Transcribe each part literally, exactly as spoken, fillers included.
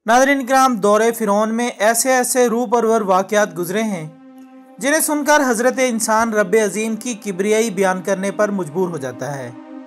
नाज़रीन किराम, दौरे फ़िरौन में ऐसे ऐसे रूह परवर वाक़यात गुजरे हैं जिन्हें सुनकर हज़रत इंसान रब अज़ीम की किब्रियाई बयान करने पर मजबूर हो जाता है।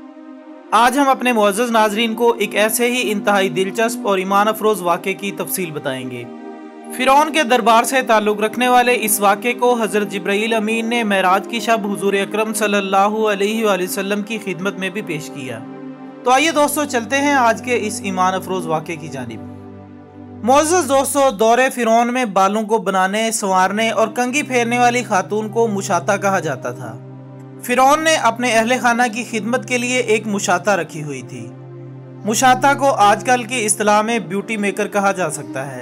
आज हम अपने मुअज़्ज़ज़ नाज़रीन को एक ऐसे ही इंतहाई दिलचस्प और ईमान अफरोज़ वाक़े की तफसील बताएंगे। फ़िरौन के दरबार से ताल्लुक़ रखने वाले इस वाक़े को हज़रत जिब्राईल अमीन ने मेराज की शब हुज़ूर अकरम सल्लल्लाहु अलैहि वसल्लम की खिदमत में भी पेश किया। तो आइए दोस्तों, चलते हैं आज के इस ईमान अफरोज़ वाक़े की जानिब। मुअज़्ज़ज़ दोस्तों, दौरे फ़िरौन में बालों को बनाने, संवारने और कंघी फेरने वाली खातून को मुशाता कहा जाता था। फ़िरौन ने अपने अहले खाना की खिदमत के लिए एक मुशाता रखी हुई थी। मुशाता को आजकल की इस्तिलाह में ब्यूटी मेकर कहा जा सकता है।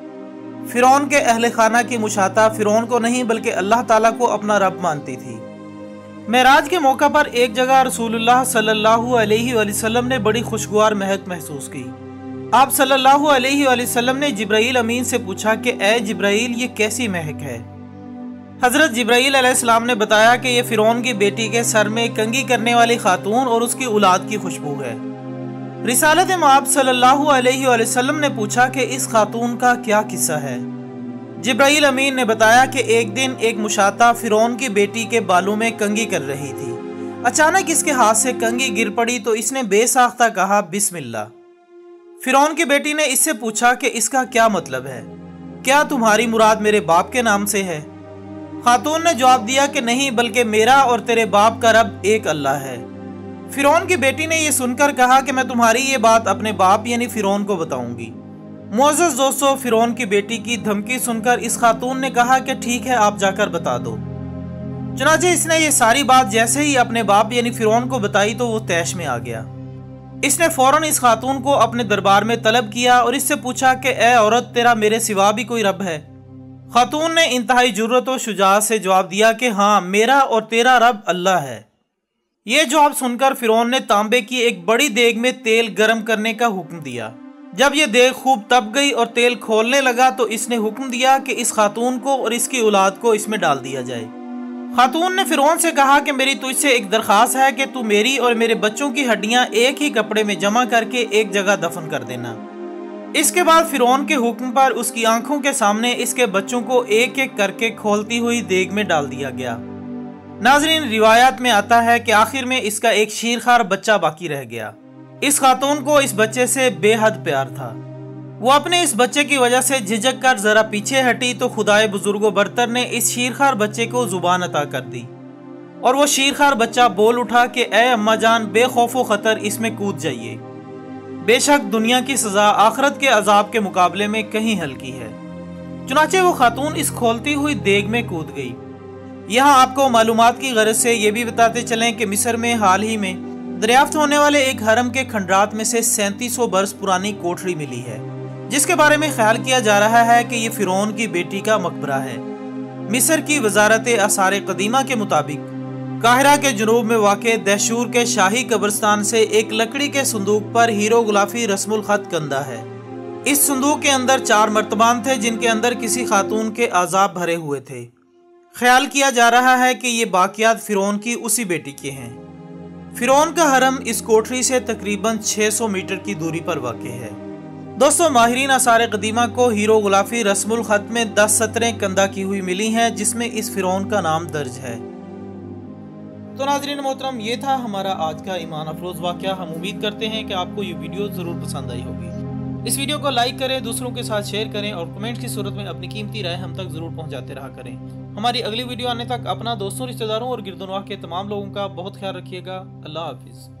फ़िरौन के अहले खाना की मुशाता फ़िरौन को नहीं बल्कि अल्लाह ताला को अपना रब मानती थी। मेराज के मौका पर एक जगह रसूलुल्लाह सल्लल्लाहु अलैहि वसल्लम ने बड़ी खुशगवार महक महसूस की। आप सल्लल्लाहु अलैहि वसल्लम ने जिब्राईल अमीन से पूछा कि ए जिब्राईल, ये कैसी महक है? हज़रत जिब्राईल अलैहिस्सलाम ने बताया कि ये फ़िरौन की बेटी के सर में कंघी करने वाली खातून और उसकी औलाद की खुशबू है। रिसालत मआब सल्लल्लाहु अलैहि वसल्लम ने पूछा कि इस खातून का क्या किस्सा है? जिब्राईल अमीन ने बताया कि एक दिन एक मुशाता फ़िरौन की बेटी के बालों में कंघी कर रही थी। अचानक इसके हाथ से कंघी गिर पड़ी तो इसने बेसाख्ता कहा बिस्मिल्लाह। फ़िरौन की बेटी ने इससे पूछा कि इसका क्या मतलब है? क्या तुम्हारी मुराद मेरे बाप के नाम से है? खातून ने जवाब दिया कि नहीं, बल्कि मेरा और तेरे बाप का रब एक अल्लाह है। फ़िरौन की बेटी ने यह सुनकर कहा कि मैं तुम्हारी ये बात अपने बाप यानी फ़िरौन को बताऊंगी। मुअज़्ज़ज़ दोस्तों, फ़िरौन की बेटी की धमकी सुनकर इस खातून ने कहा कि ठीक है, आप जाकर बता दो। चुनांचे इसने ये सारी बात जैसे ही अपने बाप यानी फ़िरौन को बताई तो वो तैश में आ गया। इसने फौरन इस खातून को अपने दरबार में तलब किया और इससे पूछा कि ए औरत, तेरा मेरे सिवा भी कोई रब है? खातून ने इंतहाई जुर्रत और शुजाअत से जवाब दिया कि हाँ, मेरा और तेरा रब अल्लाह है। ये जवाब सुनकर फ़िरौन ने तांबे की एक बड़ी देग में तेल गर्म करने का हुक्म दिया। जब यह देग खूब तप गई और तेल खोलने लगा तो इसने हुक्म दिया कि इस खातून को और इसकी औलाद को इसमें डाल दिया जाए। खातून ने फ़िरौन से कहा कि मेरी तुझसे एक दरख्वास्त है कि तू मेरी और मेरे बच्चों की हड्डियां एक ही कपड़े में जमा करके एक जगह दफन कर देना। इसके बाद फ़िरौन के हुक्म पर उसकी आंखों के सामने इसके बच्चों को एक एक करके खोलती हुई देग में डाल दिया गया। नाज़रीन, रिवायात में आता है कि आखिर में इसका एक शीरखार बच्चा बाकी रह गया। इस खातून को इस बच्चे से बेहद प्यार था। वो अपने इस बच्चे की वजह से झिझक कर जरा पीछे हटी तो खुदाए बुजुर्गो बरतर ने इस शीरखार बच्चे को जुबान अता कर दी और वो शीरखार बच्चा बोल उठा कि ए अम्मा जान, बेखौफो खतर इसमें कूद जाइए। बेशक दुनिया की सजा आखिरत के अजाब के मुकाबले में कहीं हल्की है। चुनाचे वो खातून इस खोलती हुई देग में कूद गई। यहाँ आपको मालूमात की गरज से ये भी बताते चलें कि मिस्र में हाल ही में दरियाफ्त होने वाले एक हरम के खंडरात में से सैंतीस सौ बरस पुरानी कोठरी मिली है, जिसके बारे में ख्याल किया जा रहा है कि ये फ़िरौन की बेटी का मकबरा है। मिस्र की वजारत आसार कदीमा के मुताबिक काहिरा के जुनूब में वाक़े दहशूर के शाही कब्रिस्तान से एक लकड़ी के संदूक पर हीरो गुलाफी रस्मुल खत कंदा है। इस संदूक के अंदर चार मर्तबान थे जिनके अंदर किसी खातून के आज़ाब भरे हुए थे। ख्याल किया जा रहा है कि ये बाक़ियात फ़िरौन की उसी बेटी के हैं। फ़िरौन का हरम इस कोठरी से तकरीबन छह सौ मीटर की दूरी पर वाक़े है। दोस्तों, माहिरीन आसार कदीमा को हीरो गुलाफी रस्मुल खत में दस सतरें कंदा की हुई मिली हैं जिसमें इस फ़िरौन का नाम दर्ज है। तो नाज़रीन मोहतरम, ये था हमारा आज का ईमान अफरोज़ वाक़या। हम उम्मीद करते हैं कि आपको ये वीडियो ज़रूर पसंद आई होगी। इस वीडियो को लाइक करें, दूसरों के साथ शेयर करें और कमेंट की सूरत में अपनी कीमती राय हम तक ज़रूर पहुँचाते रहा करें। हमारी अगली वीडियो आने तक अपना, दोस्तों, रिश्तेदारों और गिरदोनवाह के तमाम लोगों का बहुत ख्याल रखिएगा। अल्लाह हाफिज़।